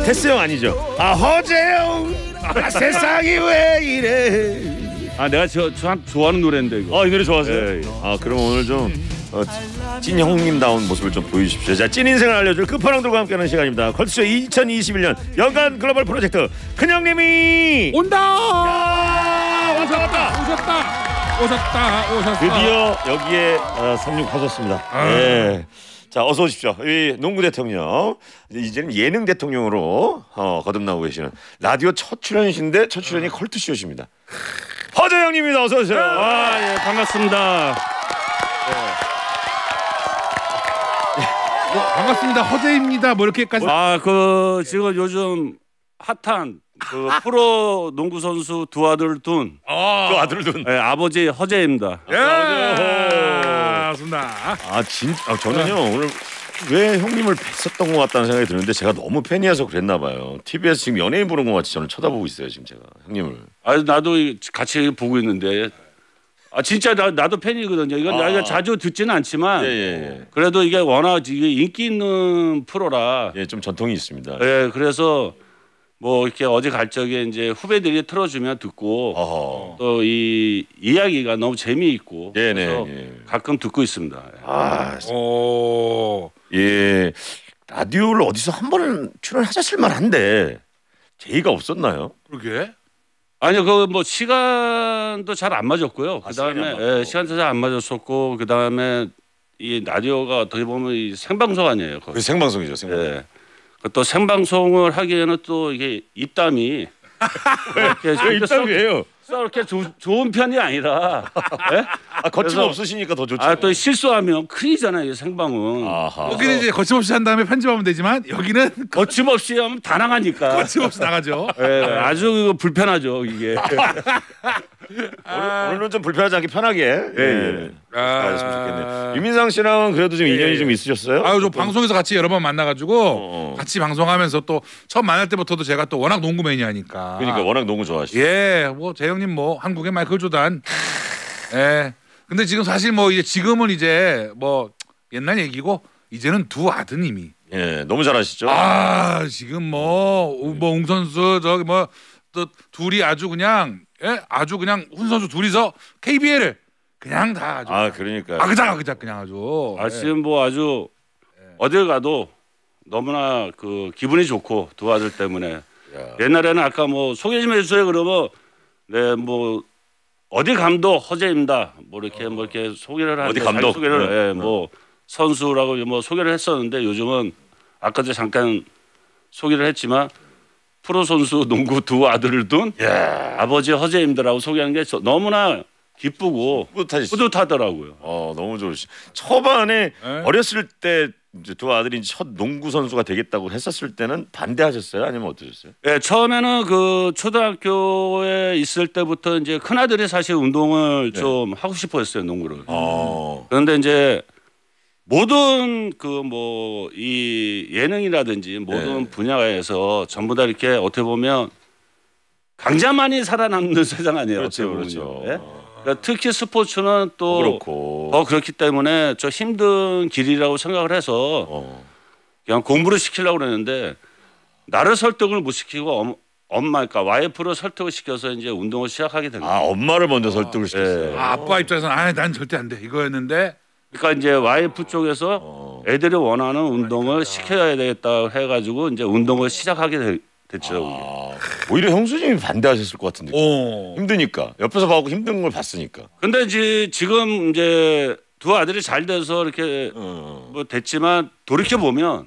태스 형 아니죠? 허재영. 세상이 왜 이래. 내가 참 좋아하는 노래인데 이거. 이 노래 좋아하세요? 예. 그럼 오늘 좀 찐 형님다운 모습을 좀 보여주십시오. 자, 찐 인생을 알려줄 끝판왕들과 함께하는 시간입니다. 컬투쇼 2021년 연간 글로벌 프로젝트 큰형님이 온다. 오셨다. 드디어 여기에 상륙하셨습니다. 네. 자, 어서 오십시오. 이 농구 대통령, 이제는 예능 대통령으로 거듭나고 계시는 라디오 첫 출연이신데 첫 출연이 컬투쇼십니다. 허재영님입니다. 어서 오세요. 예, 반갑습니다. 반갑습니다. 허재입니다. 뭐 이렇게까지. 지금 요즘 핫한 그 프로 농구 선수 두 아들 둔. 그 아들 둔. 예, 아버지 허재입니다. 반갑습니다. 진짜 저는요 오늘 왜 형님을 뵀었던 것 같다는 생각이 드는데 제가 너무 팬이어서 그랬나 봐요. TV에서 지금 연예인 보는 것 같이 저는 쳐다보고 있어요 지금 제가 형님을. 나도 같이 보고 있는데. 진짜 나도 팬이거든요. 이건 내가 자주 듣지는 않지만 그래도 이게 워낙 이게 인기 있는 프로라. 좀 전통이 있습니다. 그래서 뭐 이렇게 어디 갈 적에 이제 후배들이 틀어주면 듣고 또 이 이야기가 너무 재미있고 그래서 가끔 듣고 있습니다. 라디오를 어디서 한 번은 출연하셨을 만한데 제의가 없었나요? 그러게. 아니요, 뭐 시간도 잘 안 맞았고요. 그다음에 시간도 잘 안 맞았었고 그다음에 이 라디오가 어떻게 보면 이 생방송 아니에요. 그 생방송이죠, 생방송. 또 생방송을 하기에는 또 이게 입담이 왜 입담이에요? 그렇게 좋은 편이 아니라 거침없으시니까 더 좋죠. 또 실수하면 큰일이잖아요, 생방은. 여기는 이제 거침없이 한 다음에 편집하면 되지만 여기는 거침없이 하면 다 나가니까. 거침없이 나가죠. 아주 불편하죠 이게. 오늘은 좀 불편하지 않게 편하게 하셨으면 좋겠네요. 유민상 씨랑은 그래도 좀 인연이 좀 있으셨어요? 저 방송에서 같이 여러 번 만나가지고 같이 방송하면서 또 처음 만날 때부터도 제가 또 워낙 농구 매니아니까. 그러니까 워낙 농구 좋아하시죠. 뭐 재영님 뭐 한국의 마이클 조단. 근데 지금 사실 뭐 이제 지금은 이제 뭐 옛날 얘기고 이제는 두 아드님이. 너무 잘하시죠. 지금 뭐 웅 선수 저기 뭐 또 둘이 아주 그냥 훈 선수 둘이서 KBL을 그냥 다 아주. 그러니까. 아그작 그냥 아주. 지금 뭐 아주 어딜 가도 너무나 그 기분이 좋고 두 아들 때문에. 옛날에는 아까 뭐 소개 좀 해주세요 그러면 뭐 어디 감독 허재입니다. 뭐 이렇게 소개를 하는데 어디 감독 소개를 뭐 선수라고 뭐 소개를 했었는데 요즘은 아까도 잠깐 소개를 했지만 프로 선수 농구 두 아들을 둔 아버지 허재입니다라고 소개하는 게 너무나 기쁘고 뿌듯하더라고요. 너무 좋으시. 초반에 어렸을 때 이제 두 아들이 첫 농구 선수가 되겠다고 했었을 때는 반대하셨어요? 아니면 어떠셨어요? 처음에는 그 초등학교에 있을 때부터 이제 큰 아들이 사실 운동을 좀 하고 싶어했어요, 농구를. 그런데 이제 모든 그 뭐 이 예능이라든지 모든 분야에서 전부 다 이렇게 어떻게 보면 강자만이 살아남는 세상 아니에요. 그렇죠. 그러니까 특히 스포츠는 또 더 그렇기 때문에 저 힘든 길이라고 생각을 해서 그냥 공부를 시키려고 그랬는데 나를 설득을 못 시키고 그러니까 와이프를 설득을 시켜서 이제 운동을 시작하게 된 거예요. 엄마를 먼저 설득을 시켰어요. 아빠 입장에서는 난 절대 안 돼 이거였는데. 그러니까 이제 와이프 쪽에서 애들이 원하는 운동을 시켜야 되겠다 해가지고 이제 운동을 시작하게 됐죠. 오히려 형수님이 반대하셨을 것 같은데. 힘드니까 옆에서 봐고 힘든 걸 봤으니까. 근데 지금 이제 두 아들이 잘 돼서 이렇게 뭐 됐지만 돌이켜 보면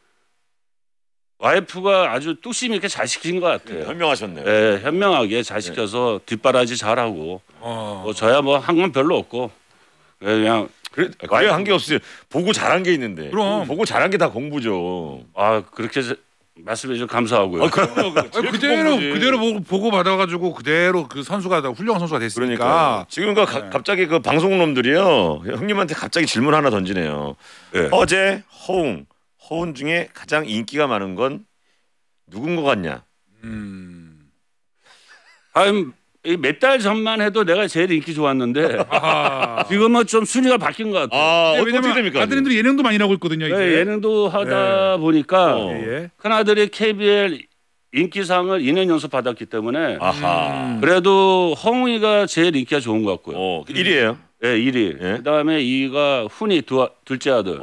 와이프가 아주 뚝심이 있게 잘 시킨 것 같아요. 현명하셨네요. 현명하게 잘 시켜서 뒷바라지 잘하고 뭐 저야 뭐 한 건 별로 없고 그냥. 그래 한 게 없어요. 보고 잘한 게 있는데. 그럼 보고 잘한 게 다 공부죠. 그렇게 말씀해 주셔서 감사하고요. 그대로 보고 받아가지고 그대로 그 선수가 훌륭한 선수가 됐으니까. 그러니까 지금 갑자기 그 방송놈들이요 형님한테 갑자기 질문 하나 던지네요. 어제 허운 중에 가장 인기가 많은 건 누군 것 같냐? 몇 달 전만 해도 내가 제일 인기 좋았는데 지금은 좀 순위가 바뀐 것 같아요. 어떻게 됩니까? 아드님들이 예능도 많이 나오고 있거든요. 이제. 네, 예능도 하다 보니까 예. 큰아들이 KBL 인기상을 2년 연속 받았기 때문에 아하. 그래도 허웅이가 제일 인기가 좋은 것 같고요. 1위예요. 네, 1위. 예. 그다음에 2위가 훈이 둘째 아들.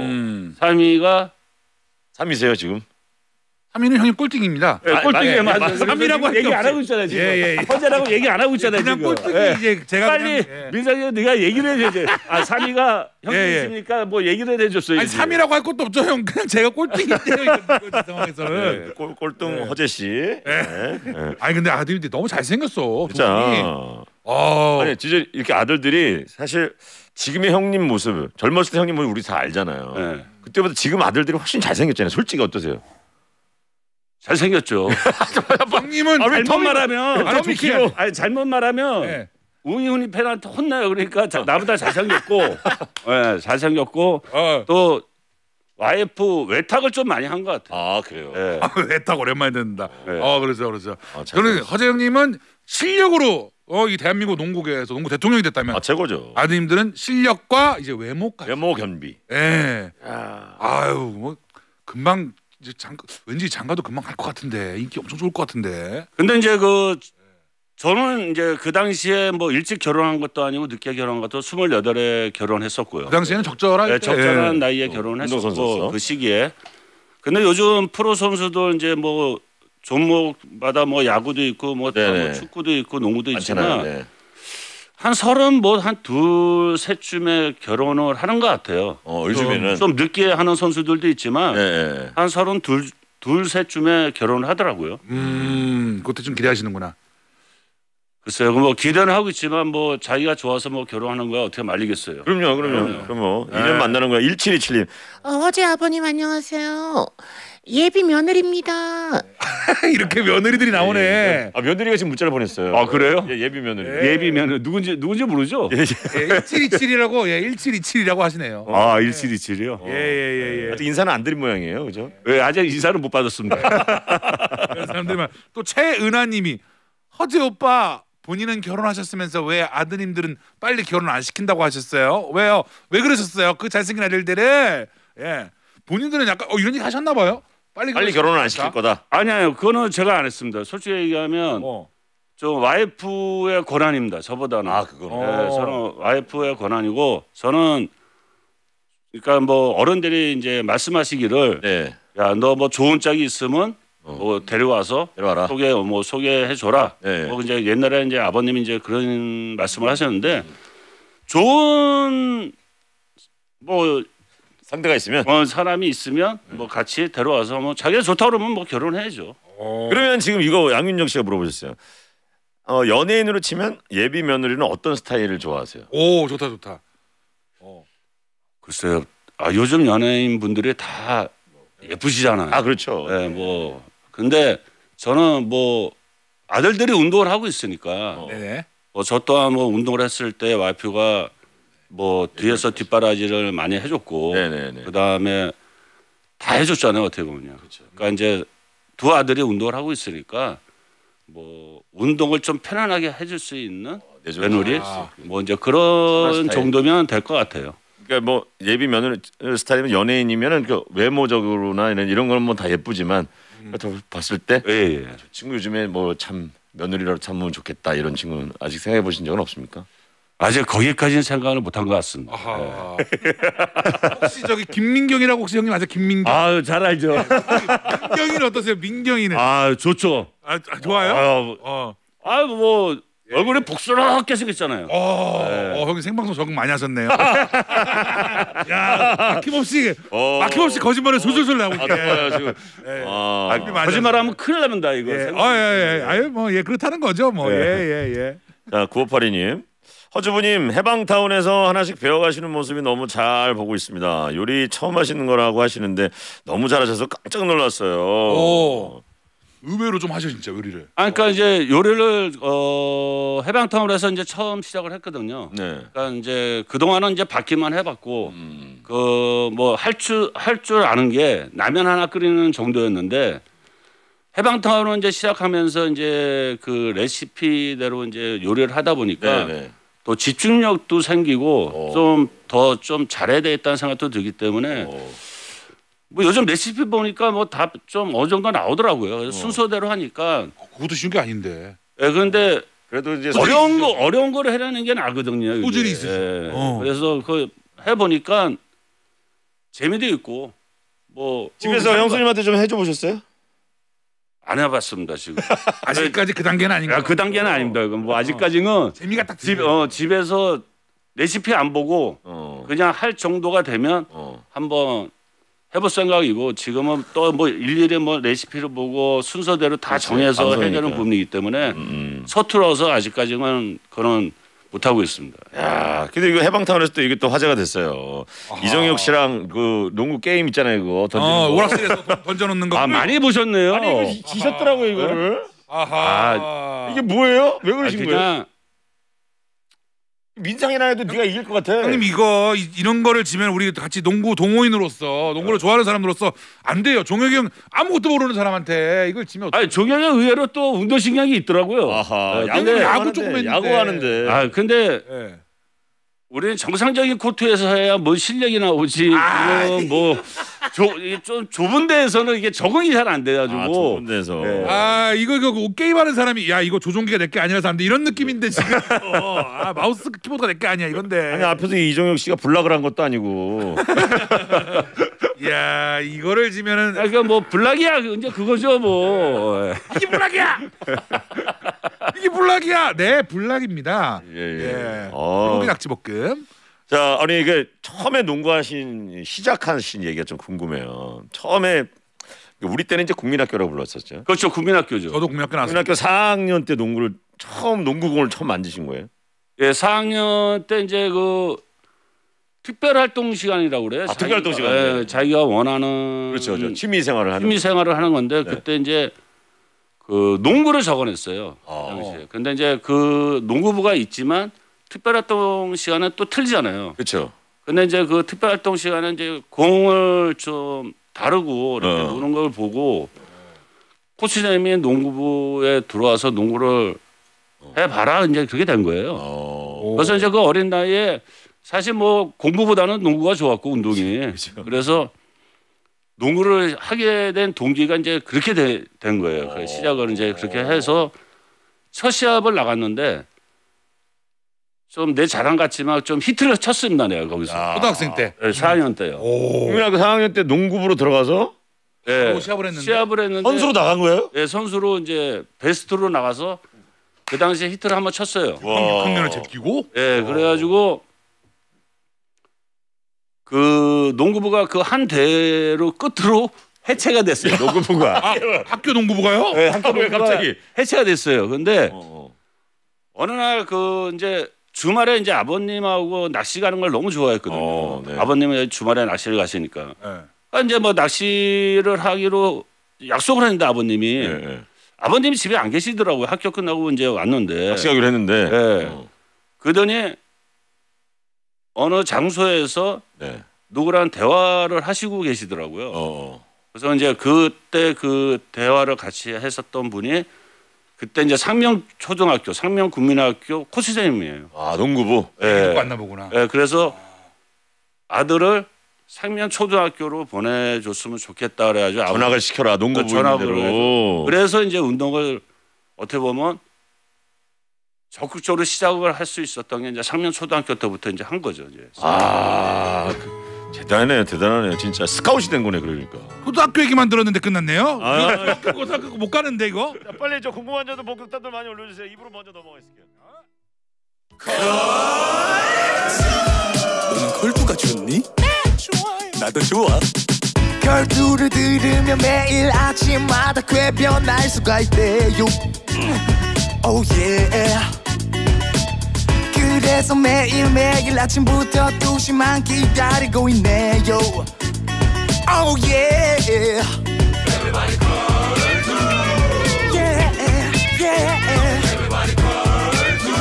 3위가 3위세요 지금? 3위는 형님 꼴등입니다. 네, 꼴등이에요. 맞아요. 3위라고 할 게 얘기 안 없어요. 하고 있잖아요 지금. 예. 허재라고 얘기 안 하고 있잖아요 그냥 지금. 꼴등이 예. 이제 제가 빨리 그냥, 민상이 네가 얘기를 해줘야지. 3위가 형님이시니까 뭐 얘기를 해줬어요. 아니 3위라고 할 것도 없죠 형. 그냥 제가 꼴등인데요. 이거 상황에서는. 네, 꼴등 허재 씨. 네. 아니 근데 아들이 너무 잘생겼어. 진짜. 아니 진짜 이렇게 아들들이 사실 지금의 형님 모습, 젊었을 때 형님 모습 우리 다 알잖아요. 네. 그때보다 지금 아들들이 훨씬 잘생겼잖아요. 솔직히 어떠세요? 잘생겼죠. 형님은 잘못 말하면 아니, 잘못 말하면 네. 웅이훈이 팬한테 혼나요. 그러니까 나보다 잘생겼고, 네, 잘생겼고 또 와이프 외탁을 좀 많이 한 것 같아요. 아 그래요. 네. 외탁 오랜만에 듣는다. 네. 그렇죠. 저는 허재 형님은 실력으로 이 대한민국 농구계에서 농구 대통령이 됐다면 최고죠. 아드님들은 실력과 이제 외모까지. 외모 겸비. 예. 아유 뭐 금방 이제 왠지 장가도 금방 갈 것 같은데 인기 엄청 좋을 것 같은데. 근데 이제 저는 이제 그 당시에 뭐 일찍 결혼한 것도 아니고 늦게 결혼한 것도 28에 결혼했었고요. 그 당시에는 적절한 네, 적절한 때. 나이에 결혼했었고 운동선수였어? 그 시기에. 근데 요즘 프로 선수들 이제 뭐 종목마다 뭐 야구도 있고 뭐 축구도 있고 농구도 있지만 많잖아요. 네. 한 30 뭐 한 둘 셋쯤에 결혼을 하는 것 같아요. 요즘에는 좀 늦게 하는 선수들도 있지만 네. 한 32, 셋쯤에 결혼을 하더라고요. 그때 좀 기대하시는구나. 글쎄요, 뭐 기대는 하고 있지만 뭐 자기가 좋아서 뭐 결혼하는 거야 어떻게 말리겠어요. 그럼요. 그럼 뭐 1년 만나는 거야. 1727님. 어제 아버님 안녕하세요. 예비 며느리입니다. 이렇게 며느리들이 나오네. 며느리가 지금 문자를 보냈어요. 아 그래요? 예비 며느리. 예비면 누군지 모르죠? 1727이라고 1727이라고 하시네요. 아 1727이요? 예. 아직 인사는 안 드린 모양이에요, 그죠? 왜 아직 인사를 못 받았습니다. 사람들만 또 최은하님이 허재 오빠 본인은 결혼하셨으면서 왜 아드님들은 빨리 결혼 안 시킨다고 하셨어요? 왜요? 왜 그러셨어요? 그 잘생긴 아들들을 본인들은 약간 이런 얘기 하셨나 봐요. 빨리 결혼을 안 시킬 거다. 아니요, 그거는 제가 안 했습니다. 솔직히 얘기하면 좀 와이프의 권한입니다. 저보다는. 그거는. 네, 저는 와이프의 권한이고 저는 그러니까 뭐 어른들이 이제 말씀하시기를 야, 너 뭐 좋은 짝이 있으면 뭐 데려와라. 소개해 줘라. 뭐 이제 옛날에 이제 아버님이 이제 그런 말씀을 하셨는데 좋은 뭐 상대가 있으면 사람이 있으면 뭐 같이 데려와서 뭐 자기가 좋다 그러면 뭐 결혼해야죠. 그러면 지금 이거 양윤정 씨가 물어보셨어요. 연예인으로 치면 예비 며느리는 어떤 스타일을 좋아하세요? 오 좋다. 글쎄요. 요즘 연예인 분들이 다 예쁘시잖아요. 그렇죠. 네, 뭐 근데 저는 뭐 아들들이 운동을 하고 있으니까 뭐 저 또한 뭐 운동을 했을 때 와이프가 뭐 뒤에서 뒷바라지를 많이 해줬고 그다음에 다 해줬잖아요 어떻게 보면요. 그러니까 이제 두 아들이 운동을 하고 있으니까 뭐 운동을 좀 편안하게 해줄 수 있는 며느리 뭐 이제 그런 정도면 될 것 같아요. 그러니까 뭐 예비 며느리 스타일이면 연예인이면은 그 외모적으로나 이런 건 뭐 다 예쁘지만 봤을 때 친구 요즘에 뭐 참 며느리라도 참으면 좋겠다 이런 친구는 아직 생각해 보신 적은 없습니까? 아직 거기까지는 생각을 못한 것 같습니다. 혹시 저기 김민경이라고 혹시 형님 아세요? 김민경. 잘 알죠. 민경이는 어떠세요? 민경이는. 좋죠. 좋아요? 뭐 얼굴이 복스럽게 생겼잖아요. 형님 생방송 적응 많이 하셨네요. 야, 막힘없이 거짓말을 솔솔솔 나오고 있네. 지금. 거짓말하면 큰일 납니다 이거. 그렇다는 거죠, 뭐. 자, 9582님. 허주부님 해방타운에서 하나씩 배워가시는 모습이 너무 잘 보고 있습니다. 요리 처음 하시는 거라고 하시는데 너무 잘하셔서 깜짝 놀랐어요. 의외로 좀 하셔 진짜 요리를. 그러니까 이제 요리를 해방타운에서 이제 처음 시작을 했거든요. 그러니까 이제 그 동안은 이제 받기만 해봤고 그 뭐 할 줄 아는 게 라면 하나 끓이는 정도였는데 해방타운은 이제 시작하면서 이제 그 레시피대로 이제 요리를 하다 보니까 네네. 또 집중력도 생기고 좀 더 좀 잘해야 되겠다는 생각도 들기 때문에 뭐 요즘 레시피 보니까 뭐 다 좀 어느 정도 나오더라고요. 그래서 순서대로 하니까. 그것도 쉬운 게 아닌데. 예, 그런데 그래도 이제 어려운 거를 해라는 게 나거든요. 이게. 소질이 있으시죠. 예. 그래서 그 해보니까 재미도 있고 뭐 집에서 형수님한테 좀 해줘 보셨어요? 안 해봤습니다 지금. 아직까지 그 단계는 아닌가. 그 단계는 아닙니다. 뭐 아직까지는 재미가 딱 집에서 레시피 안 보고 그냥 할 정도가 되면 한번 해볼 생각이고 지금은 또 뭐 일일이 뭐 레시피를 보고 순서대로 다 정해서 방송이니까. 해결하는 부분이기 때문에 서툴어서 아직까지는 그런 못 하고 있습니다. 야, 근데 이거 해방타운에서 또 이게 또 화제가 됐어요. 이정혁 씨랑 그 농구 게임 있잖아요, 이거 던지는 거. 오락실에서 던져놓는 거. 아 많이 보셨네요. 아니 이거 지셨더라고요 이거를. 아하. 이게 뭐예요? 왜 그러신 거예요? 그냥 민상이나 해도 네가 이길 것 같아. 형님 이거 이런 거를 지면 우리 같이 농구 동호인으로서 농구를 좋아하는 사람으로서 안 돼요. 종혁이 형 아무것도 모르는 사람한테 이걸 지면 아니 종혁이 의외로 또 운동신경이 있더라고요. 아하. 근데 야구 조금 했는데. 야구하는데. 아 근데 예. 우리는 정상적인 코트에서 해야 뭐 실력이 나오지. 이거 좀 좁은 데에서는 이게 적응이 잘 안 돼가지고. 좁은 데서. 네. 이거 게임하는 사람이 야 이거 조종기가 내 게 아니라서 안 돼 이런 느낌인데 지금 마우스 키보드가 내 게 아니야 이건데. 아니 앞에서 이정혁 씨가 블락을 한 것도 아니고. 야 이거를 지면은 그러니까 뭐 블락이야 이제 그거죠 뭐. 이게 블락이야. 이게 블락이야. 네 블락입니다. 예. 고기 낙지볶음. 자, 아니 이게 처음에 농구하신 시작하신 얘기가 좀 궁금해요. 처음에 우리 때는 이제 국민학교라고 불렀었죠. 그렇죠 국민학교죠. 저도 국민학교 나왔어요. 국민학교 4학년 때 농구를 농구공을 처음 만드신 거예요? 예, 4학년 때 이제 그 특별활동 시간이라고 그래요. 특별활동 시간. 예, 자기가 원하는 그렇죠. 취미 생활을 하는. 취미 생활을 하는 건데 그때 이제 그 농구를 적어냈어요. 아. 당시에. 근데 이제 그 농구부가 있지만 특별활동 시간은 또 틀리잖아요. 그렇죠. 근데 이제 그 특별활동 시간에 이제 공을 좀 다루고 이렇게 노는 걸 보고 코치님이 농구부에 들어와서 농구를 해봐라 이제 그렇게 된 거예요. 그래서 이제 그 어린 나이에 사실 뭐 공부보다는 농구가 좋았고 운동이 그래서 농구를 하게 된 동기가 이제 그렇게 된 거예요. 그래서 시작을 이제 그렇게 해서 첫 시합을 나갔는데 좀 내 자랑 같지만 좀 히트를 쳤습니다 내가 거기서. 초등학생 때. 네, 4학년 때요. 국민학교 4학년 때 농구부로 들어가서 네, 시합을 했는데. 선수로 나간 거예요? 네, 선수로 이제 베스트로 나가서 그 당시에 히트를 한번 쳤어요. 학년을 제끼고. 네, 그래가지고 그 농구부가 그 한 대로 끝으로 해체가 됐어요. 농구부가. 학교 농구부가요? 네, 학교 왜 농구부가 갑자기? 해체가 됐어요. 근데 어느 날 그 이제 주말에 이제 아버님하고 낚시 가는 걸 너무 좋아했거든요. 네. 아버님은 주말에 낚시를 가시니까. 네. 그러니까 이제 뭐 낚시를 하기로 약속을 했는데 아버님이 아버님이 집에 안 계시더라고요. 학교 끝나고 이제 왔는데. 낚시 가기로 했는데. 네. 그러더니 어느 장소에서 누구랑 대화를 하시고 계시더라고요. 그래서 이제 그때 그 대화를 같이 했었던 분이 그때 이제 상명초등학교, 상명국민학교 코치선생님이에요. 아 농구부. 네. 왔나 보구나. 네, 그래서 아들을 상명초등학교로 보내줬으면 좋겠다 그래가지고 전학을 시켜라 농구부 전학을 대로. 그래서 이제 운동을 어떻게 보면 적극적으로 시작을 할 수 있었던 게 이제 상명초등학교 때부터 이제 한 거죠. 이제. 대단하네요. 진짜 스카웃이 된 거네 그러니까. 초등학교 얘기만 들었는데 끝났네요. 아. 고등학교 못 가는데 이거. 자, 빨리 저 궁금한 점도 목격담들 많이 올려주세요. 입으로 먼저 넘어가겠습니다. 너는 걸투가 좋니? 나도 좋아. 걸투를 들으면 매일 아침마다 궤변할 수가 있대요. Oh yeah. 그래서 매일매일 아침부터 2시만 기다리고 있네요. Oh yeah. Everybody call to. Yeah, yeah. Everybody call to.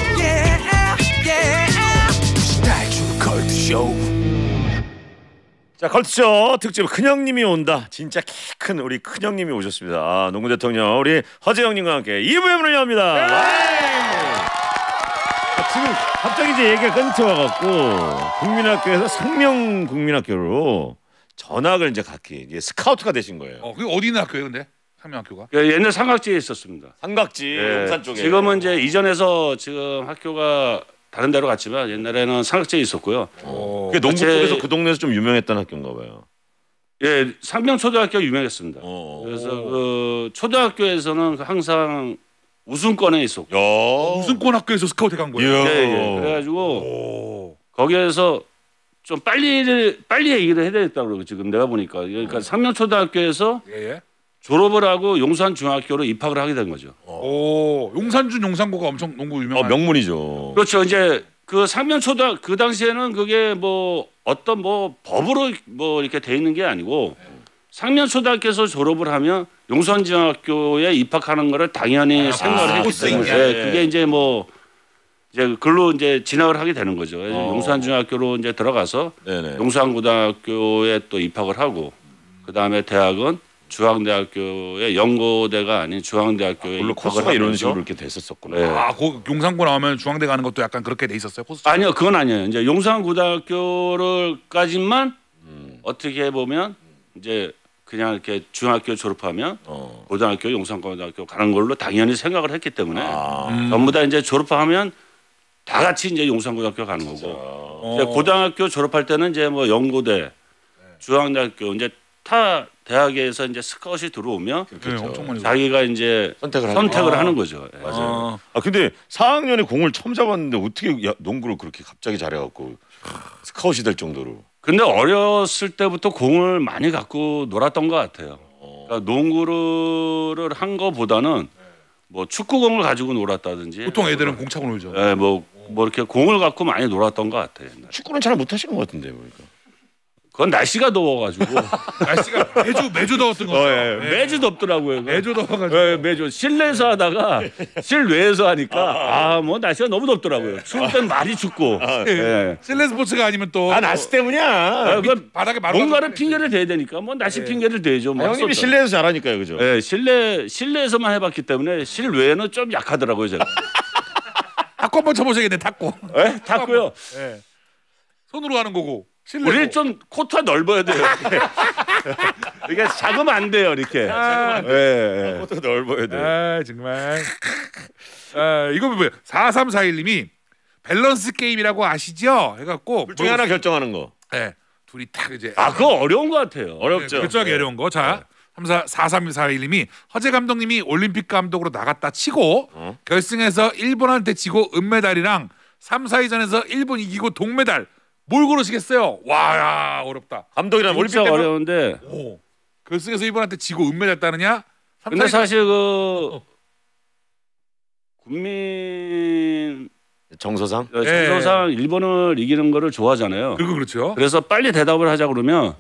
Yeah, yeah. 달주 걸투 쇼. 자, 걸트쇼 특집 큰형님이 온다. 진짜 키 큰 우리 큰형님이 오셨습니다. 아, 농구 대통령 우리 허재영님과 함께 2부에 문을 엽니다. 지금 갑자기 이제 얘기가 끊겨와갖고 국민학교에서 상명국민학교로 전학을 이제 갔기 이제 스카우트가 되신 거예요. 그게 어디 있는 학교예요, 근데 상명학교가? 옛날 삼각지에 있었습니다. 삼각지 용산 쪽에. 지금은 이제 이전에서 지금 학교가 다른 데로 갔지만 옛날에는 삼각지에 있었고요. 그게 농구 쪽에서 그 동네에서 좀 유명했던 학교인가 봐요. 예, 상명초등학교 유명했습니다. 그래서 그 초등학교에서는 항상 우승권에 있었고. 우승권 학교에서 스카우트 간 거예요. 예. 그래가지고 거기에서 좀 빨리 얘기를 해야 되겠다고 그러고 지금 내가 보니까 그러니까 상명초등학교에서 졸업을 하고 용산중학교로 입학을 하게 된 거죠. 용산준 용산고가 엄청 농구 유명한. 명문이죠. 그렇죠. 이제 그 상명초등 그 당시에는 그게 뭐 어떤 뭐 법으로 뭐 이렇게 돼 있는 게 아니고 상명초등학교에서 졸업을 하면 용산중학교에 입학하는 거를 당연히 생각을 했기 때문에 그게 이제 뭐 이제 글로 이제 진학을 하게 되는 거죠. 그래서 용산중학교로 이제 들어가서 용산고등학교에 또 입학을 하고 그 다음에 대학은 중앙대학교의 연고대가 아닌 중앙대학교에 물론 코스가 이런 식으로 이렇게 됐었구나. 용산고 나오면 중앙대 가는 것도 약간 그렇게 돼 있었어요. 코스? 아니요, 그건 아니에요. 이제 용산고등학교를까지만 어떻게 보면 이제 그냥 이렇게 중학교 졸업하면 고등학교 용산고등학교 가는 걸로 당연히 생각을 했기 때문에 전부 다 이제 졸업하면 다 같이 이제 용산고등학교 가는 거고 이제 고등학교 졸업할 때는 이제 뭐 연고대, 중앙대학교 이제 타 대학에서 이제 스카웃이 들어오면 자기가 이제 선택을 하는 거죠. 맞아요. 근데 4학년에 공을 처음 잡았는데 어떻게 농구를 그렇게 갑자기 잘해갖고 스카웃이 될 정도로. 근데 어렸을 때부터 공을 많이 갖고 놀았던 것 같아요. 그러니까 농구를 한 거보다는 뭐 축구공을 가지고 놀았다든지. 보통 애들은 공 차고 놀죠. 네, 뭐 이렇게 공을 갖고 많이 놀았던 것 같아요. 축구는 잘 못하시는 것 같은데 보니까. 그건 날씨가 더워가지고. 날씨가 매주 더웠던 거. 매주 덥더라고요. 매주 더워가지고. 매주 실내에서 하다가 실외에서 하니까 뭐 날씨가 너무 덥더라고요. 추울 땐 많이 춥고. 실내 스포츠가 아니면 또. 날씨 때문이야. 바닥에 뭔가를 핑계를 대야 되니까 뭐 날씨 핑계를 대죠. 형님이 실내에서 잘하니까요, 그죠? 네, 실내에서만 해봤기 때문에 실외에는 좀 약하더라고요, 제가. 탁구 한번 쳐보셔야겠네, 탁구. 네, 탁구요. 네. 손으로 하는 거고. 우리 좀 코트가 넓어야 돼요. 이게 작으면 안 돼요, 이렇게. 코트가 넓어야 돼. 정말. 이거 뭐예요? 4341님이 밸런스 게임이라고 아시죠? 해갖고 둘 중에 하나 결정하는 거. 네, 둘이 딱 이제. 그거 어려운 것 같아요. 어렵죠. 결정하기 어려운 거. 자, 4341님이 허재 감독님이 올림픽 감독으로 나갔다 치고 결승에서 일본한테 지고 은메달이랑 3, 4위전에서 일본 이기고 동메달. 뭘 고르시겠어요? 와, 어렵다. 감독이랑 올림픽 진짜 어려운데. 결승에서 일본한테 지고 은메달 따느냐? 근데 사실 그 국민 정서상 일본을 이기는 거를 좋아하잖아요. 그렇죠. 그래서 빨리 대답을 하자 그러면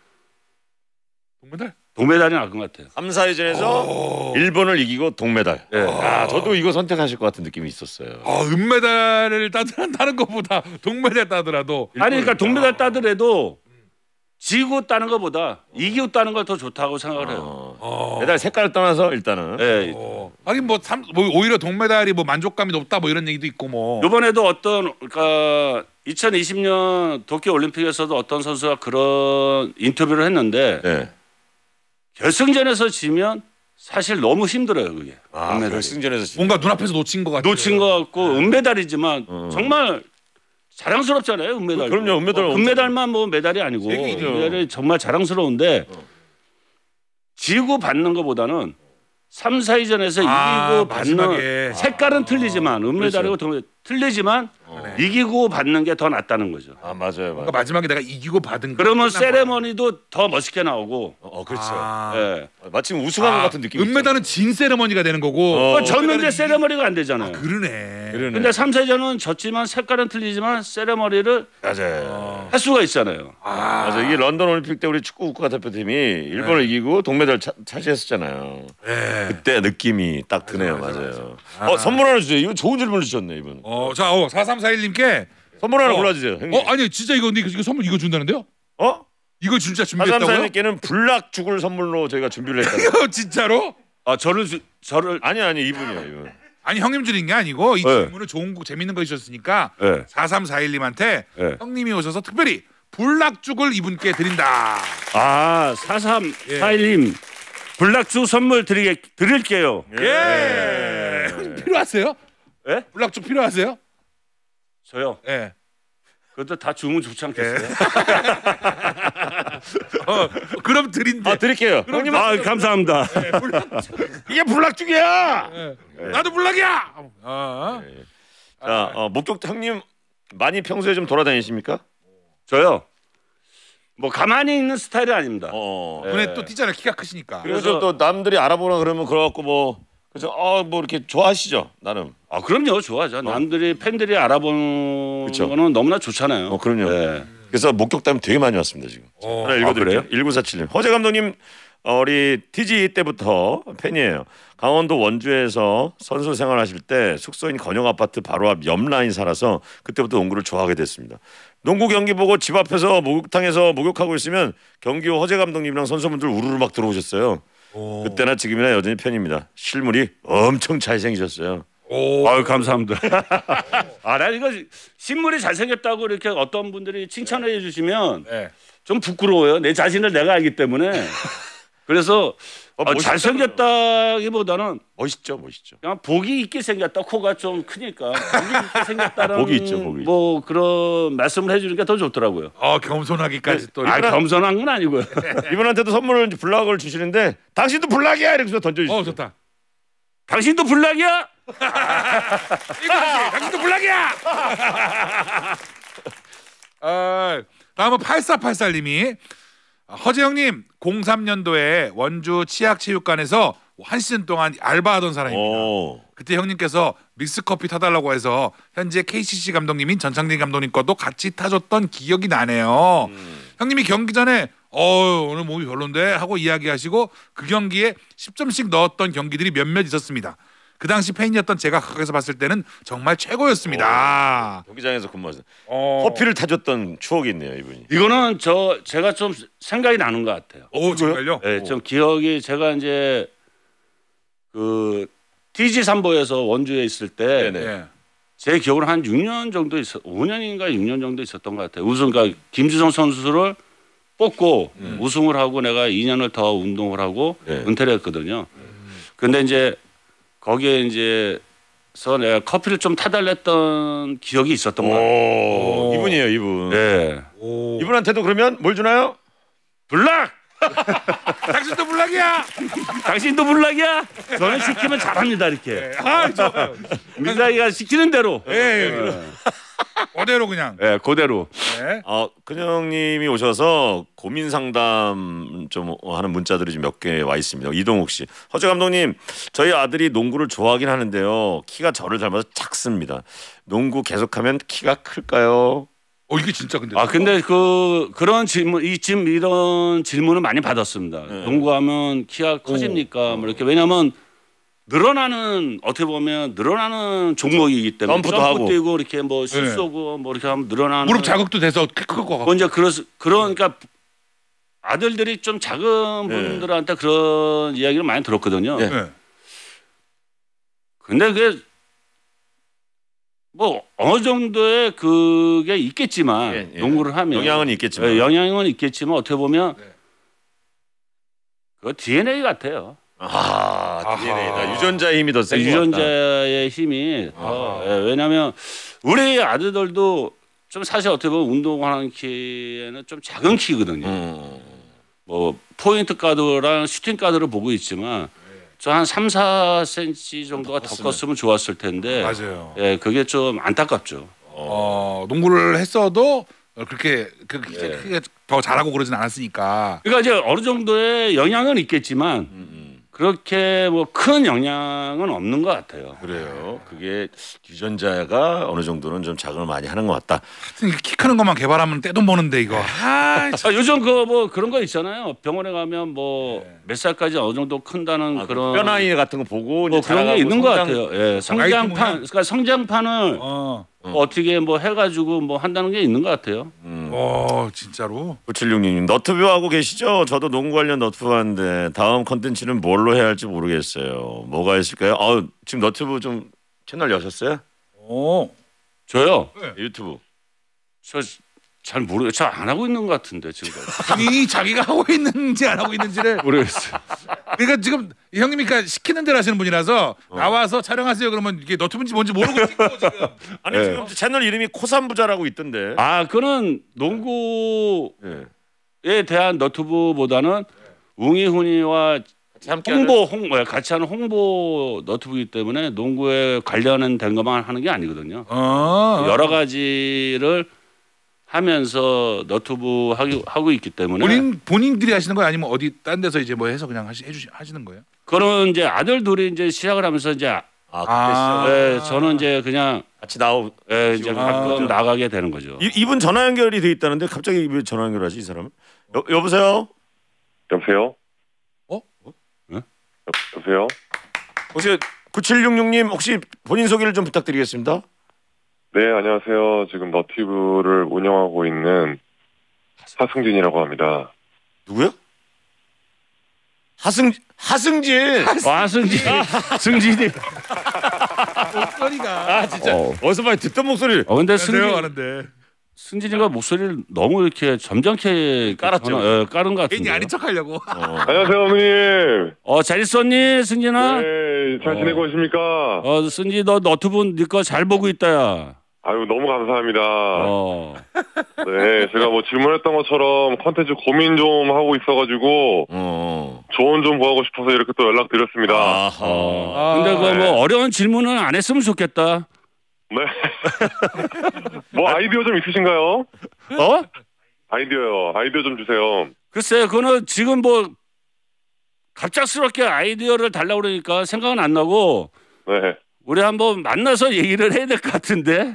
동메달이 나을 것 같아요. 3, 4위전에서 일본을 이기고 동메달. 저도 이거 선택하실 것 같은 느낌이 있었어요. 은메달을 따는 것보다 동메달 따더라도. 아니 그러니까 동메달 따더라도 지고 따는 것보다 이기고 따는 걸 더 좋다고 생각을 해요. 메달 색깔을 떠나서 일단은. 하긴 뭐 오히려 동메달이 뭐 만족감이 높다 뭐 이런 얘기도 있고 뭐. 이번에도 그러니까 2020년 도쿄 올림픽에서도 어떤 선수가 그런 인터뷰를 했는데 결승전에서 지면 사실 너무 힘들어요, 그게. 결승전에서 지면. 뭔가 눈앞에서 놓친 것 같아요. 놓친 것 같고 은메달이지만 정말 자랑스럽잖아요, 은메달. 그럼요, 은메달. 금메달만 뭐 메달이 아니고 은메달이 정말 자랑스러운데 지고 받는 것보다는 3, 4위전에서 이기고 받는 색깔은 틀리지만 은메달이고 틀리지만 이기고 받는 게 더 낫다는 거죠. 맞아요. 그러니까 마지막에 내가 이기고 받은 그러면 세레머니도 더 멋있게 나오고. 그렇죠. 마침 우승한 것 같은 느낌이. 은메달은 진 세레머니가 되는 거고. 졌는데 세레머니가 안 되잖아요. 그러네. 근데 3, 4위전은 졌지만 색깔은 틀리지만 세레머니를 할 수가 있잖아요. 맞아. 이게 런던 올림픽 때 우리 축구 국가대표팀이 일본을 이기고 동메달 차지했었잖아요. 그때 느낌이 딱 드네요. 맞아요. 선물 하나 주세요. 이거 좋은 질문을 주셨네 이분. 자, 4341님께 선물 하나 골라주세요. 형님. 아니 진짜 이거 선물 이거 준다는데요? 이거 진짜 준비했다고요? 사삼사님께는 불락죽을 선물로 저희가 준비를 했다고요. 진짜로? 아 저를 아니 이분이요 이분. 아니 형님 드린 게 아니고 이 네. 질문을 좋은 거 재밌는 거 주셨으니까 네. 4341님한테 네. 형님이 오셔서 특별히 불락죽을 이분께 드린다. 아 4341님 불락주 선물 드릴게요. 예. 형님 필요하세요? 예? 불락죽 필요하세요? 저요. 예. 그것도 다 주면 좋지 않겠어요? 그럼 드린대. 드릴게요. 형님 감사합니다. 이게 불락죽이야. 나도 불락이야. 자 목격 형님 많이 평소에 좀 돌아다니십니까? 저요. 뭐 가만히 있는 스타일이 아닙니다. 눈에 또 띄잖아요. 키가 크시니까. 그래서 또 남들이 알아보나 그러면 그래갖고 뭐 그래서 뭐 이렇게 좋아하시죠 나름. 아 그럼요 좋아하죠. 남들이 팬들이 알아보는 그쵸. 거는 너무나 좋잖아요. 그럼요. 네. 그래서 목격담이 되게 많이 왔습니다 지금. 하나 읽어드릴게요. 그래요? 1947님 허재 감독님 우리 TG 때부터 팬이에요. 강원도 원주에서 선수 생활하실 때 숙소인 건영 아파트 바로 앞 옆라인 살아서 그때부터 농구를 좋아하게 됐습니다. 농구 경기 보고 집 앞에서 목욕탕에서 목욕하고 있으면 경기 후 허재 감독님이랑 선수분들 우르르 막 들어오셨어요. 그때나 지금이나 여전히 팬입니다. 실물이 엄청 잘생기셨어요. 아유 감사합니다. 나 이거 신물이 잘생겼다고 이렇게 어떤 분들이 칭찬해 주시면 네. 좀 부끄러워요. 내 자신을 내가 알기 때문에. 그래서 멋있다 잘생겼다기보다는 멋있죠. 그냥 복이 있게 생겼다. 코가 좀 크니까 복이 있게 생겼다는 복이 있죠, 복이. 뭐 그런 말씀을 해주니까 더 좋더라고요. 겸손하기까지 또. 겸손한 건 아니고요. 이분한테도 선물을 불락을 주시는데 당신도 불락이야 이렇게 던져주시죠. 좋다. 당신도 불락이야? 이거지. 당신도 불락이야. 다음은 8484님이 허재 형님 03년도에 원주 치약체육관에서 한 시즌 동안 알바하던 사람입니다. 그때 형님께서 믹스커피 타달라고 해서 현재 KCC 감독님인 전창진 감독님 것도 같이 타줬던 기억이 나네요. 형님이 경기 전에 오늘 몸이 별론데 하고 이야기하시고 그 경기에 10점씩 넣었던 경기들이 몇몇 있었습니다. 그 당시 팬이었던 제가 가까이서 봤을 때는 정말 최고였습니다. 경기장에서 근무하셨어요. 커피를 타줬던 추억이 있네요 이분이. 이거는 제가 좀 생각이 나는 것 같아요. 정말요? 네, 좀 기억이 제가 이제 그 TG 삼보에서 원주에 있을 때 제 네. 기억으로 한 6년 정도 5년인가 6년 정도 있었던 것 같아요. 그러니까 김주성 선수를 뽑고 우승을 하고 내가 2년을 더 운동을 하고 은퇴를 했거든요. 근데 이제 거기에 이제서 내가 커피를 좀 타달랬던 기억이 있었던 것 같아요. 이분이에요 이분. 네. 이분한테도 그러면 뭘 주나요? 불락! 당신도 불락이야. 당신도 불락이야? 너는 시키면 잘합니다 이렇게. 좋아요. 민상이가 시키는 대로. 그대로 그냥. 그대로. 네. 큰형님이 오셔서 고민 상담 좀 하는 문자들이 좀 몇 개 와 있습니다. 이동욱 씨, 허재 감독님, 저희 아들이 농구를 좋아하긴 하는데요. 키가 저를 닮아서 작습니다. 농구 계속하면 키가 클까요? 이게 진짜 근데. 근데 그런 질문 이런 질문을 많이 받았습니다. 농구하면 키가 커집니까? 뭐 이렇게 왜냐하면 어떻게 보면 늘어나는 종목이기 때문에 점프도 하고 뛰고 이렇게 뭐 슛쏘고 뭐 이렇게 하면 늘어나는 무릎 자극도 돼서 키 클 것 같고. 이제 그러니까 아들들이 좀 작은 분들한테 그런 이야기를 많이 들었거든요. 근데 그게 뭐 어느 정도의 그게 있겠지만 농구를 하면 영향은 있겠지만 어떻게 보면 그 DNA 같아요. DNA다. 유전자의 힘이 더 센 것 같다. 유전자의 힘이 왜냐하면 우리 아들들도 좀 사실 어떻게 보면 운동하는 키에는 좀 작은 키거든요. 뭐 포인트 가드랑 슈팅 가드를 보고 있지만 저 한 3, 4cm 정도가 더 컸으면 좋았을 텐데. 맞아요. 그게 좀 안타깝죠. 농구를 했어도 그렇게 크게 더 잘하고 그러진 않았으니까. 그러니까 이제 어느 정도의 영향은 있겠지만 그렇게 뭐 큰 영향은 없는 것 같아요. 그래요. 그게 유전자가 어느 정도는 좀 작용을 많이 하는 것 같다. 하여튼 키 크는 것만 개발하면 떼돈 버는데 이거. 요즘 뭐 그런 거 있잖아요. 병원에 가면 뭐 몇 살까지 어느 정도 큰다는 그런 뼈 나이 같은 거 보고 뭐 이제 그런 게 있는 것 같아요. 성장판. 그러니까 성장판을 어떻게 뭐 해가지고 뭐 한다는 게 있는 것 같아요. 진짜로? 9766님 너튜브 하고 계시죠? 저도 농구 관련 너튜브 하는데 다음 컨텐츠는 뭘로 해야 할지 모르겠어요. 뭐가 있을까요? 지금 너튜브 좀 채널 여셨어요? 저요? 유튜브. 저 잘 모르겠어요. 잘 안 하고 있는 것 같은데 지금. 본인이 자기가 하고 있는지 안 하고 있는지를 모르겠어요. 그러니까 지금 형님이 그러니까 시키는 대로 하시는 분이라서 나와서 촬영하세요 그러면 이게 너튜브인지 뭔지 모르고 찍고 지금 아니 네. 지금 채널 이름이 코삼부자라고 있던데. 그거는 농구에 네. 대한 너튜브보다는 웅이훈이와 같이 하는 홍보 너튜브이기 때문에 농구에 관련된 것만 하는 게 아니거든요. 여러 가지를 하면서 너튜브 하고 있기 때문에 본인들이 하시는 거예요? 아니면 어디 딴 데서 이제 뭐 해서 그냥 하시는 거예요? 그런 이제 아들 둘이 이제 시작을 하면서 이제 저는 이제 그냥 같이 이제 가끔 나가게 되는 거죠. 이분 전화 연결이 돼 있다는데 갑자기 왜 전화 연결하지 이 사람은? 여보세요? 여보세요? 여보세요? 혹시 9766님 혹시 본인 소개를 좀 부탁드리겠습니다. 네, 안녕하세요. 지금 너튜브를 운영하고 있는 하승진이라고 합니다. 누구요? 하승진. 승진이. 목소리가 진짜. 어디서 많이 듣던 목소리. 근데 하는데 승진이가 목소리를 너무 이렇게 점잖게 깔았죠. 깔은 것 같은데. 괜히 아닌 척하려고. 안녕하세요, 어머님. 잘 있었니, 승진아? 네, 잘 지내고 계십니까? 승진이 너 너튜브 네 거 잘 보고 있다야. 아유, 너무 감사합니다. 네, 제가 뭐 질문했던 것처럼 컨텐츠 고민 좀 하고 있어가지고 조언 좀 구하고 싶어서 이렇게 또 연락드렸습니다. 근데 그 뭐 어려운 질문은 안 했으면 좋겠다. 네. 뭐 아이디어 좀 있으신가요? 아이디어 좀 주세요. 글쎄, 그거는 지금 뭐 갑작스럽게 아이디어를 달라고 그러니까 생각은 안 나고 네. 우리 한번 만나서 얘기를 해야 될 것 같은데.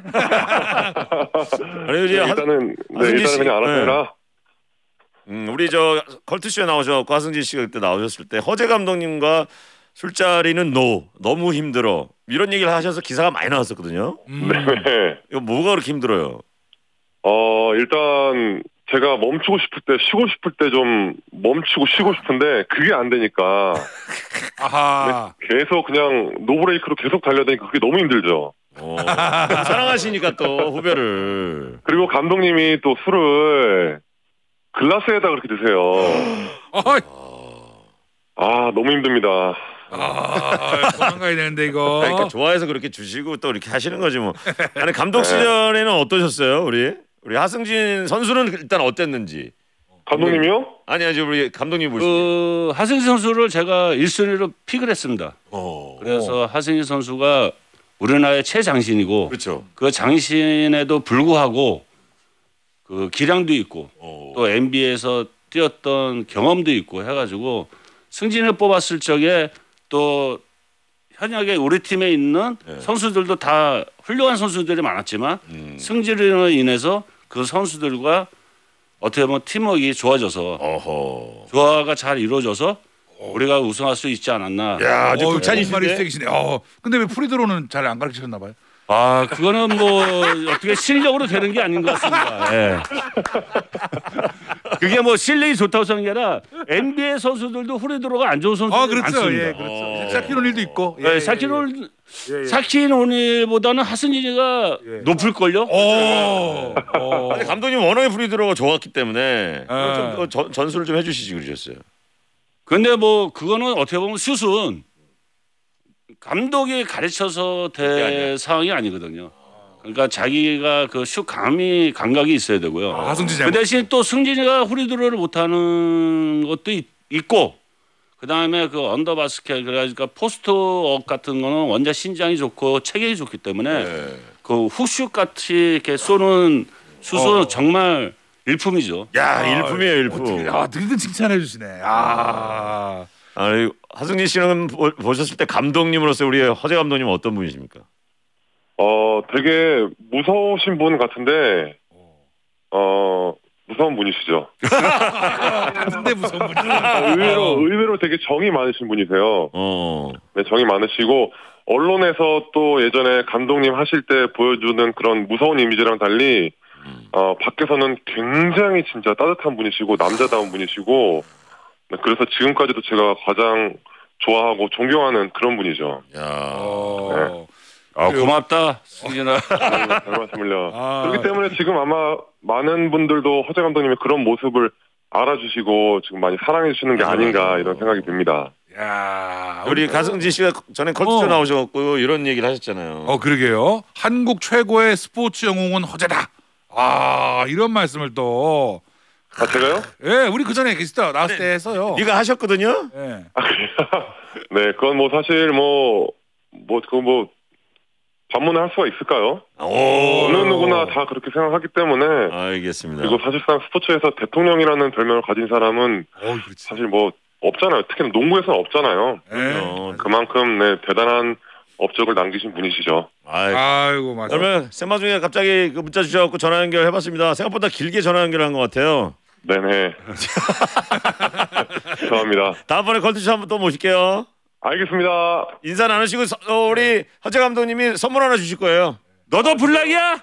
아니 이제 일단은 그냥 알아서 해라. 우리 저 컬투쇼에 나오셔서 하승진 씨가 그때 나오셨을 때 허재 감독님과 술자리는 너무 힘들어 이런 얘기를 하셔서 기사가 많이 나왔었거든요. 네. 이거 뭐가 그렇게 힘들어요? 일단 제가 멈추고 싶을 때 쉬고 싶을 때 좀 멈추고 쉬고 싶은데 그게 안 되니까 계속 그냥 노브레이크로 계속 달려다니까 그게 너무 힘들죠. 사랑하시니까 또 후배를. 그리고 감독님이 또 술을 글라스에다 그렇게 드세요. 너무 힘듭니다. 도망가야 되는데 이거. 그러니까 좋아해서 그렇게 주시고 또 이렇게 하시는 거지 뭐. 아니 감독 시절에는 어떠셨어요, 우리 하승진 선수는 일단 어땠는지. 감독님이요? 아니 우리 감독님 보시면. 하승진 선수를 제가 1순위로 픽을 했습니다. 그래서 하승진 선수가 우리나라의 최장신이고, 그렇죠. 그 장신에도 불구하고 그 기량도 있고 또 NBA에서 뛰었던 경험도 있고 해가지고 승진을 뽑았을 적에 또 현역에 우리 팀에 있는 선수들도 다 훌륭한 선수들이 많았지만 승진으로 인해서 그 선수들과 어떻게 보면 팀워크가 좋아져서 조화가 잘 이루어져서 우리가 우승할 수 있지 않았나. 야, 아주 극찬이신데. 근데 왜 프리드로는 잘 안 가르치셨나 봐요? 그거는 뭐 어떻게 실력으로 되는 게 아닌 것 같습니다. 네. 그게 뭐 실력이 좋다고 생각이 아니라 NBA 선수들도 프리드로가 안 좋은 선수들이 많습니다. 그렇죠. 샤키로닐도 있고. 샤키로닐보다는 하승진이가 높을걸요? 아니, 감독님 워낙에 프리드로가 좋았기 때문에 좀 전수를 좀 해주시지 그러셨어요. 근데 뭐 그거는 어떻게 보면 슛은 감독이 가르쳐서 될 상황이 아니거든요. 그러니까 자기가 그 슛 감각이 있어야 되고요. 그 대신 또 승진이가 프리드로를 못하는 것도 있고, 그 다음에 그 언더바스켓 그러니까 포스트업 같은 거는 원자 신장이 좋고 체격이 좋기 때문에 그 훅슛 같이 이렇게 쏘는 슛은 정말 일품이죠. 야, 일품이에요, 일품. 늘 칭찬해 주시네. 아니, 하승진 씨는 보셨을 때 감독님으로서 우리 허재 감독님은 어떤 분이십니까? 되게 무서우신 분 같은데, 무서운 분이시죠. 같은데 무서운 분이. 의외로 되게 정이 많으신 분이세요. 네, 정이 많으시고, 언론에서 또 예전에 감독님 하실 때 보여주는 그런 무서운 이미지랑 달리, 밖에서는 굉장히 진짜 따뜻한 분이시고 남자다운 분이시고 네, 그래서 지금까지도 제가 가장 좋아하고 존경하는 그런 분이죠. 야. 고맙다, 승진아. 별 말씀을요. 그렇기 때문에 지금 아마 많은 분들도 허재 감독님의 그런 모습을 알아주시고 지금 많이 사랑해 주시는 게 아닌가 이런 생각이 듭니다. 야, 우리 가승지 씨가 전에 컬투쇼 나오셔갖고 이런 얘기를 하셨잖아요. 그러게요. 한국 최고의 스포츠 영웅은 허재다. 이런 말씀을 또. 제가요? 예, 우리 그 전에 게스트 나왔을 때 했어요. 네가 하셨거든요. 예. 네, 그건 뭐 사실 그거 반문을 할 수가 있을까요? 어느 누구나 다 그렇게 생각하기 때문에. 알겠습니다. 그리고 사실상 스포츠에서 대통령이라는 별명을 가진 사람은 사실 없잖아요. 특히 농구에서는 없잖아요. 그만큼 대단한 업적을 남기신 분이시죠. 아이고 맞아. 그러면 생방 중에 갑자기 그 문자 주셔갖고 전화 연결해봤습니다. 생각보다 길게 전화 연결한 것 같아요. 네네. 죄송합니다. 다음번에 컬투쇼 한번 또 모실게요. 알겠습니다. 인사 나누시고 우리 허재 감독님이 선물 하나 주실 거예요. 너도 불락이야?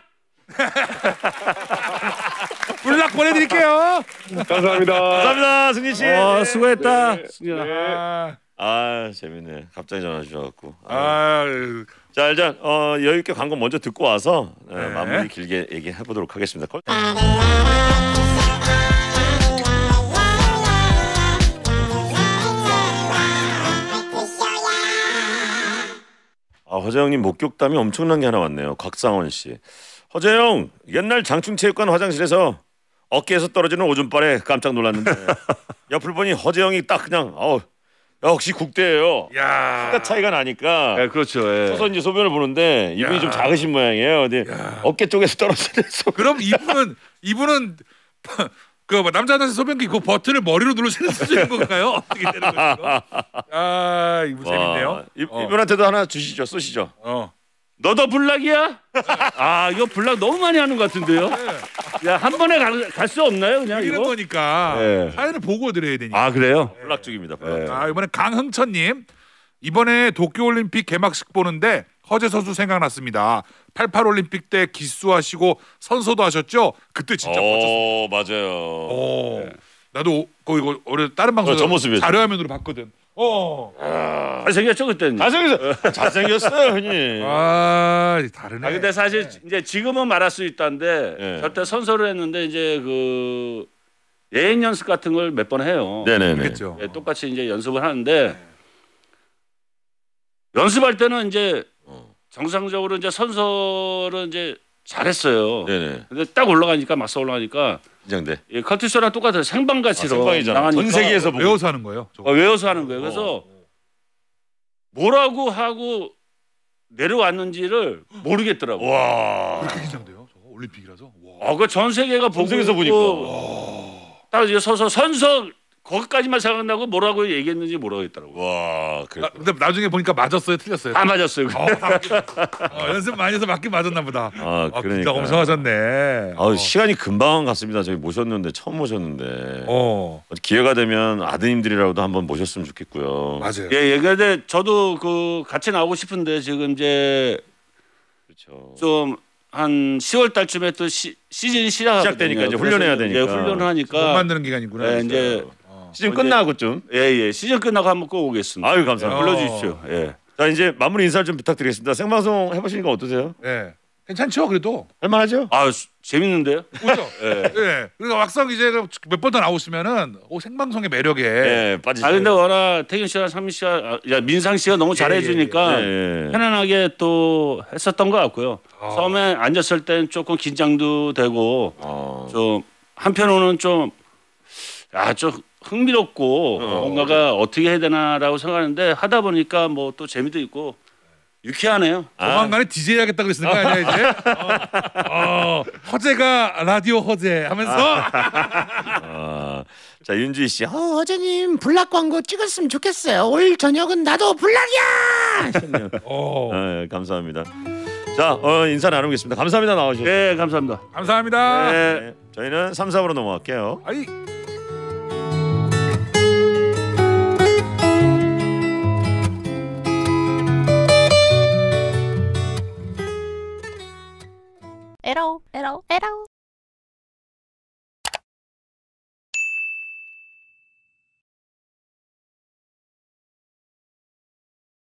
불락 보내드릴게요. 감사합니다. 감사합니다, 승진 씨. 수고했다. 네. 승진아. 재밌네. 갑자기 전화 주셔갖고. 아유. 자, 일단 여유 있게 광고 먼저 듣고 와서 마무리 길게 얘기해 보도록 하겠습니다. 허재 형님 목격담이 엄청난 게 하나 왔네요. 곽상원 씨. 허재 형 옛날 장충체육관 화장실에서 어깨에서 떨어지는 오줌발에 깜짝 놀랐는데 옆을 보니 허재 형이 딱 그냥 역시 국대예요. 키가 차이가 나니까. 네, 그렇죠. 예. 서서 이제 소변을 보는데 이분이 좀 작으신 모양이에요. 근데 어깨 쪽에서 떨어지면서. 그럼 이분은 그 남자 화장실 소변기 그 버튼을 머리로 누르시는 수준인 건가요? 어떻게 되는 거죠? 이거 재밌네요. 이분한테도 하나 주시죠. 쏘시죠. 너도 불락이야? 이거 불락 너무 많이 하는 것 같은데요. 야, 한 번에 갈 수 없나요, 그냥 이런 이거? 거니까 사연을 보고 드려야 되니까. 그래요? 불락 중입니다. 이번에 강흥천님 이번에 도쿄올림픽 개막식 보는데 허재 선수 생각났습니다. 88 올림픽 때 기수하시고 선소도 하셨죠? 그때 진짜 멋졌어요. 맞아요. 나도 거기 어려 다른 저 방송에서 모습이었어요. 자료화면으로 봤거든. 잘생겼죠 그때는. 잘생겼어요, 형님. 다르네. 근데 사실 이제 지금은 말할 수 있다는데 저때 선서를 했는데 이제 그 예행 연습 같은 걸 몇 번 해요. 네네네. 그렇겠죠. 똑같이 이제 연습을 하는데 연습할 때는 이제 정상적으로 이제 선서를 이제 잘했어요. 네네. 근데 딱 올라가니까 막상 올라가니까 긴장돼. 컬투쇼랑 똑같아요. 생방같이로 생방이잖아. 나가니까 전 세계에서 보고. 외워서 하는 거예요. 저거. 외워서 하는 거예요. 그래서 뭐라고 하고 내려왔는지를 모르겠더라고. 와. 그렇게 긴장돼요. 저거 올림픽이라서. 와. 그 전 세계가 보고 세계에서 보니까. 딱 이제 서서 선서 거기까지만 생각나고 뭐라고 얘기했는지 모르겠더라고. 와. 근데 나중에 보니까 맞았어요, 틀렸어요. 다 맞았어요. 연습 많이 해서 맞긴 맞았나 보다. 그러니까. 긴장 엄청 하셨네. 시간이 금방 갔습니다. 저희 모셨는데 처음 모셨는데. 기회가 되면 아드님들이라도 한번 모셨으면 좋겠고요. 맞아요. 예, 근데 저도 그 같이 나오고 싶은데 지금 이제 그렇죠. 좀 한 10월 달쯤에 또 시즌이 시작되니까 이제 훈련해야 되니까. 예, 훈련을 하니까 못 만드는 기간이구나. 예, 이제 시즌 끝나고 좀. 예, 시즌 끝나고 한번 꼭 오겠습니다. 아유, 감사합니다. 불러주십시오. 예. 자, 이제 마무리 인사를 좀 부탁드리겠습니다. 생방송 해보시니까 어떠세요? 네. 괜찮죠, 그래도. 할만하죠? 재밌는데요? 그렇죠. 예. 그리고 막상 이제 몇 번 더 나오시면은 생방송의 매력에. 예, 빠지죠. 근데 워낙 태균 씨와 상민 씨와 민상 씨가 너무 잘해주니까 편안하게 또 했었던 것 같고요. 처음에 앉았을 땐 조금 긴장도 되고 좀 한편으로는 좀 흥미롭고 뭔가가 어떻게 해야 되나라고 생각하는데 하다 보니까 뭐 또 재미도 있고 유쾌하네요. 조만간에 DJ 하겠다고 그랬는 거 아니야 이제? 허재가 라디오 허재 하면서. 자, 윤주희 씨. 허재님 불락 광고 찍었으면 좋겠어요. 올 저녁은 나도 불락이야. 감사합니다. 자, 인사 나누겠습니다. 감사합니다. 나와주셔서. 네, 감사합니다. 감사합니다. 네, 저희는 3, 4부로 넘어갈게요. 에러 에러 에러